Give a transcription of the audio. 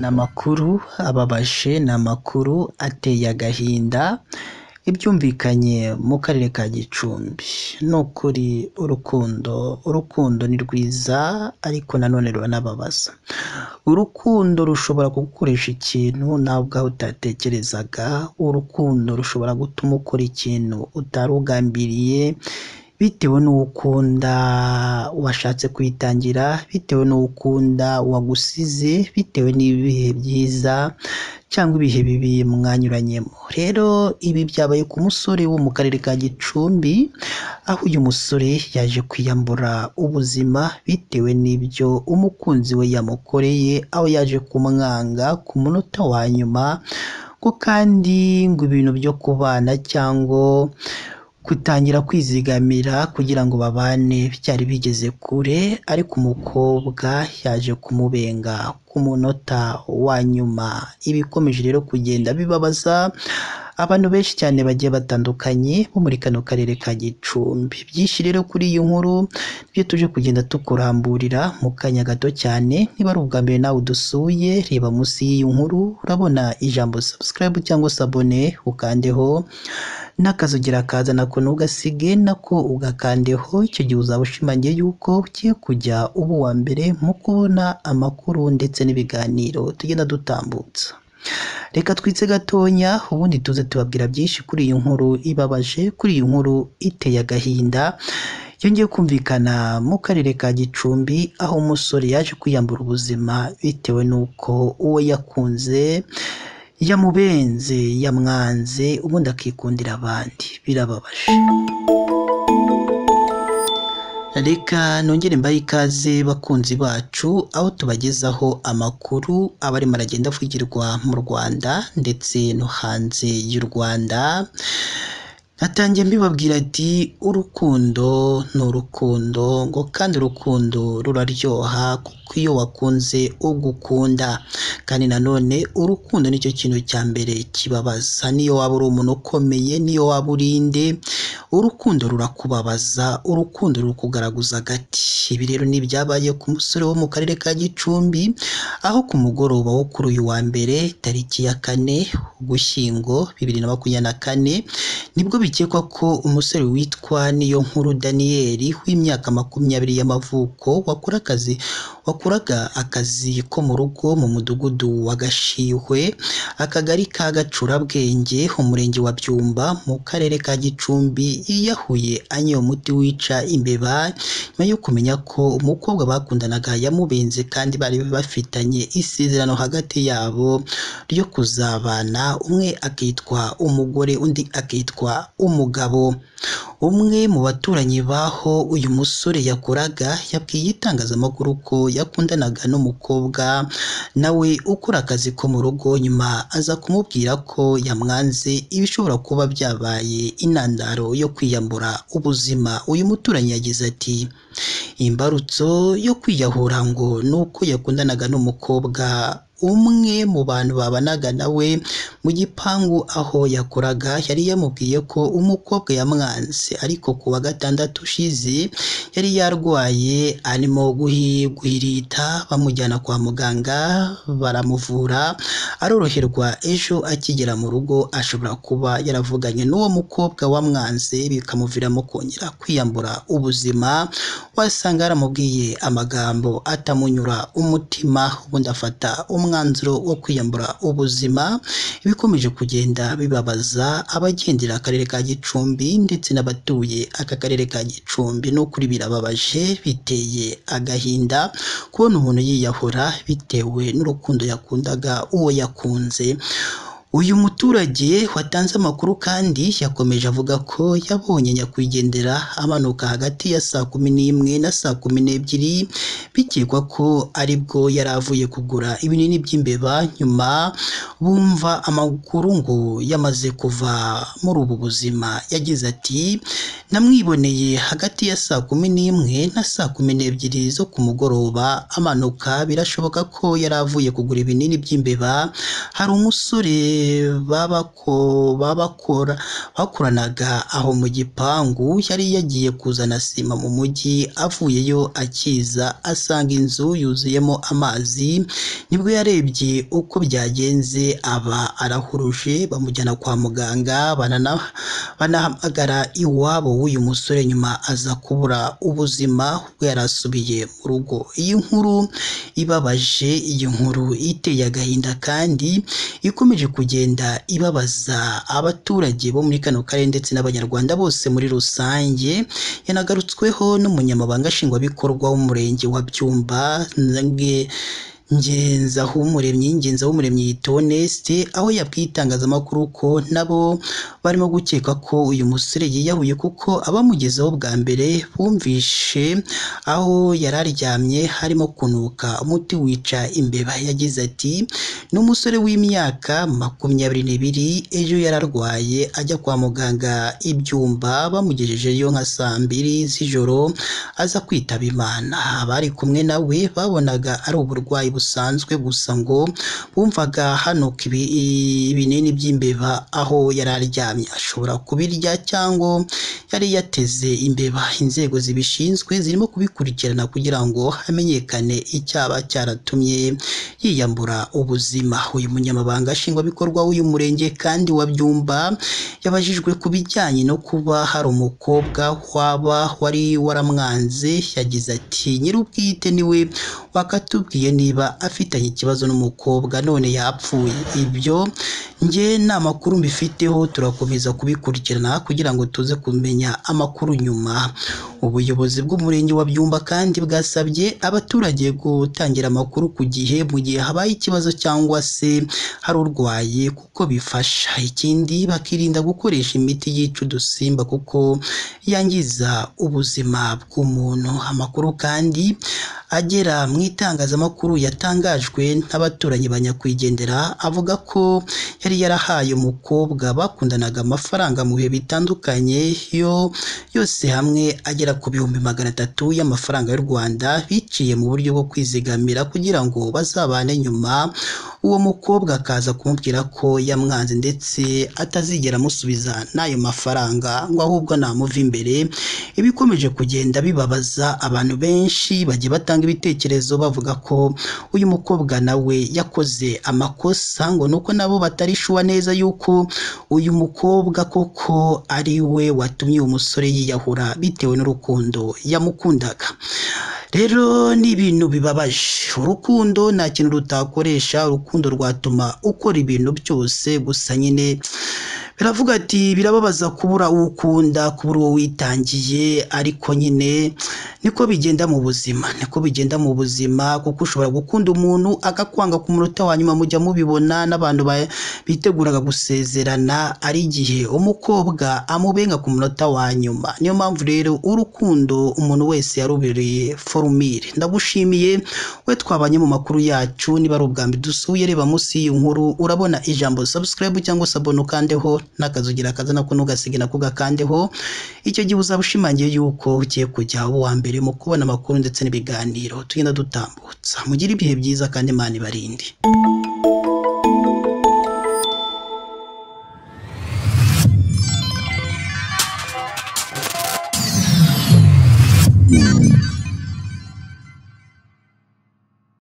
N'amakuru ababaje, n'amakuru ateye agahinda, ibyumvikanye mu karere ka Gicumbi. Ni ukuri urukundo ni rwiza ariko nanone ruranababaza. Urukundo rushobora kugukoresha ikintu nawe ubwawe utatekerezaga, urukundo rushobora gutuma ukora ikintu utari ugambiriye, bitewe n'ukunda washatse kwitangira, bitewe n'ukunda wagusize, bitewe n'ibihe byiza cyangwa ibihe bibi mwanyuranyemo. Rero ibi byabaye ku musore wo mu karere ka Gicumbi, aho uyu musore yaje kwiyambura ubuzima bitewe n'ibyo umukunzi we yamukoreye, aho yaje kumwanga ku munota wa nyuma, ko kandi ngo ibintu byo kubana cyangwa gutangira kwizigamira kugira ngo babane byari bigeze kure, ariko umukobwa yaje kumubenga ku munota wa nyuma. Ibikomeje rero kugenda bibabaza abantu benshi cyane bagiye batandukanye bo muri kano karere ka Gicumbi. Byinshi rero kuri iyi nkuru byo tuje kugenda tukuramburira mu kanya gato cyane. Niba ari ubwa mbere nawe udusuye, reba munsi y'iyi nkuru urabona ijambo subscribe cyangwa se abone, ukandeho n'akazogera kaza nako ntugasige nako ugakandeho. Icyo gihe uzaba ushimangiye yuko ugiye kujya uba uwa mbere mu kubona amakuru ndetse n'ibiganiro tugenda dutambutsa. Reka twitse gatonya ubundi tuze tubabwira byinshi kuri iyi nkuru ibabaje, kuri iyi nkuru iteye agahinda yongeye kumvikana mu karere ka Gicumbi, aho umusore yaje kwiyambura ubuzima bitewe n'uko uwo yakunze yamubenze, yamwanze, ubundi akikundira abandi. Birababaje. Reka nongere mbahe ikaze bakunzi bacu, aho tubagezaho amakuru aba arimo aragenda avugirwa mu Rwanda ndetse no hanze y'u Rwanda. Natangiye mbibabwira ati urukundo ni urukundo, ngo kandi urukundo ruraryoha kuko iyo wakunze ugukunda, kandi nanone urukundo nicyo kintu cya mbere kibabaza. Niyo waba uri umuntu ukomeye, niyo waba urinde, urukundo rurakubabaza, urukundo rukugaragaza agati. Ibi rero ni ibyabaye ku musore wo mu karere ka Gicumbi, aho ku mugoroba wo kuri uyu wa mbere tariki ya 4 Ugushyingo 2024 nibwo bikekwa ko umusore witwa Niyonkuru Daniel w'imyaka 20 y'amavuko wakoraga akazi ko mu rugo mu mudugudu wa Gashihwe, akagari ka Gacurabwenge, umurenge wa Byumba, mu karere ka Gicumbi, yiyahuye anywa umuti wica imbeba nyuma yo kumenya ko umukobwa bakundanaga yamubenze kandi bari bafitanye isezerano hagati yabo ryo kuzabana, umwe akitwa umugore undi akitwa umugabo. Umwe mu baturanyi baho uyu musore yakoraga yabwiye itangazamakuru ko yakundanaga n'umukobwa nawe ukora akazi ko mu rugo, nyuma aza kumubwira ko yamwanze, ibishobora kuba byabaye intandaro yo kwiyambura ubuzima. Uyu muturanyi yagize ati imbarutso yo kwiyahura ngo nuko yakundanaga n'umukobwa umwe mu bantu babanaga nawe mu gipangu aho yakoraga. Yari yamubwiye ko umukobwa yamwanze, ariko ku wa gatandatu ushize yari yarwaye arimo guhirita, bamujyana kwa muganga baramuvura aroroherwa. Ejo akigera mu rugo ashobora kuba yaravuganye n'uwo mukobwa wamwanze, bikamuviramo kongera kwiyambura ubuzima. Wasanga yaramubwiye amagambo atamunyura umutima, ubundi afata umwanzuro wo kwiyambura ubuzima. Ibikomeje kugenda bibabaza abagendera akarere ka Gicumbi ndetse n'abatuye aka karere ka Gicumbi. No kuri birababaje, biteye agahinda kubona umuntu yiyahura bitewe n'urukundo yakundaga uwo yakunze. Uyu muturage watanze amakuru kandi yakomeje avuga ko yabonye nyakwigendera amanuka hagati ya saa 11 na saa 12, bikekwa ko aribwo yari avuye kugura ibinini by'imbeba. Nyuma bumva amakuru ngo yamaze kuva muri ubu buzima. Yagize ati namwiboneye hagati ya saa 11 na saa 12 zo ku mugoroba amanuka, birashoboka ko yari avuye kugura ibinini by'imbeba. Hari umusore bakoranaga aho mu gipangu yari yagiye kuzana sima mu mujyi, avuyeyo akiza asanga inzu yuzuyemo amazi, nibwo yarebye uko byagenze aba arahuruje, bamujyana kwa muganga banahamagara iwabo w'uyu musore, nyuma aza kubura ubuzima ubwo yari asubiye mu rugo. Iyi nkuru ibabaje, iyi nkuru iteye agahinda kandi ikomeje kugenda ibabaza abaturage bo muri kano karere ndetse n'abanyarwanda bose muri rusange, yanagarutsweho n'umunyamabanga nshingwabikorwa w'umurenge wa Byumba Ngenzahumuremyi Theoneste, aho yabwiye itangazamakuru ko nabo barimo gukeka ko uyu musore yiyahuye, kuko abamugezeho bwa mbere bumvishe aho yari aryamye harimo kunuka umuti wica imbeba. Yagize ati ni umusore w'imyaka 22, ejo yararwaye ajya kwa muganga i Byumba, bamugejejeyo nka saa 2 z'ijoro aza kwitaba Imana. Abari kumwe nawe babonaga ari uburwayi busanzwe, gusa ngo bumvaga hanuka ibinini by'imbeba aho yari aryamye, ashobora kubirya cyangwa yari yateze imbeba. Inzego zibishinzwe zirimo kubikurikirana kugira ngo hamenyekane icyaba cyaratumye yiyambura ubuzima. Uyu munyamabanga nshingwabikorwa w'uyu murenge kandi wa Byumba yabajijwe ku bijyanye no kuba hari umukobwa wari waramwanze. Yagize ati nyir'ubwite niwe wakatubwiye niba afitanye ikibazo n'umukobwa none yapfuye. Ibyo nge nta makuru mbifiteho, turakomeza kubikurikirana kugira ngo tuze kumenya amakuru nyuma. Ubuyobozi bw'umurenge wa Byumba kandi bwasabye abaturage gutangira amakuru ku gihe mu gihe habaye ikibazo cyangwa se hari urwaye, kuko bifasha. Ikindi bakirinda gukoresha imiti yica udusimba kuko yangiza ubuzima bw'umuntu. Amakuru kandi agera mu itangazamakuru yatangajwe n'abaturanyi ba nyakwigendera avuga ko yari yarahaye umukobwa bakundanaga amafaranga mu bihe bitandukanye, yose hamwe agera ku 300,000 y'amafaranga y'u Rwanda, biciye mu buryo bwo kwizigamira kugira ngo bazabane nyuma. Uwo mukobwa akaza kumubwira ko yamwanze ndetse atazigera amusubiza n'ayo mafaranga, ngo ahubwo namuva imbere. Ibikomeje kugenda bibabaza abantu benshi bagiye batanga ibitekerezo bavuga ko uyu mukobwa nawe yakoze amakosa, ngo nuko nabo batarishuwa neza yuko uyu mukobwa koko ari we watumye uyu musore yiyahura bitewe n'urukundo yamukundaga. Rero ni ibintu bibabaje. Urukundo nta kintu rutakoresha, urukundo rwatuma ukora ibintu byose, gusa nyine biravuga ati birababaza kubura uwo ukunda, kubura uwo witangiye, ariko nyine niko bigenda mu buzima, kuko ushobora gukunda umuntu akakwanga ku munota wa nyuma. Mujya mubibona n'abantu biteguraga gusezerana, ari igihe umukobwa amubenga ku munota wa nyuma. Niyo mpamvu rero urukundo umuntu wese yarubereye formule. Ndagushimiye we twabanye mu makuru yacu. Niba ari ubwa mbere dusuye, reba munsi y'iyi nkuru urabona ijambo subscribe cyangwa se abone ukandeho, n'akazugira kaza nako ntugasige nako gakandeho. Icyo gihe uzaba ushimangiye yuko ugiye kujya uwa mbere mu kubona amakuru ndetse n'ibiganiro tugenda dutambutsa. Mugire ibihe byiza kandi Imana ibarinde.